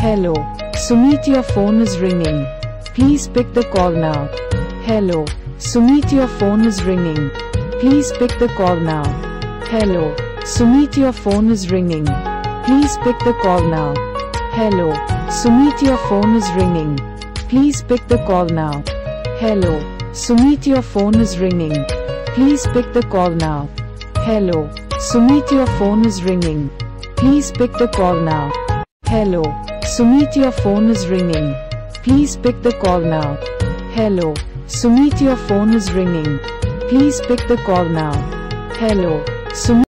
Hello, Sumeet, your phone is ringing. Please pick the call now. Hello, Sumeet, your phone is ringing. Please pick the call now. Hello, Sumeet, your phone is ringing. Please pick the call now. Hello, Sumeet, your phone is ringing. Please pick the call now. Hello, Sumeet, your phone is ringing. Please pick the call now. Hello, Sumeet, your phone is ringing. Please pick the call now. Hello, Sumeet, your phone is ringing. Please pick the call now. Hello, Sumeet, your phone is ringing. Please pick the call now. Hello, Sumeet.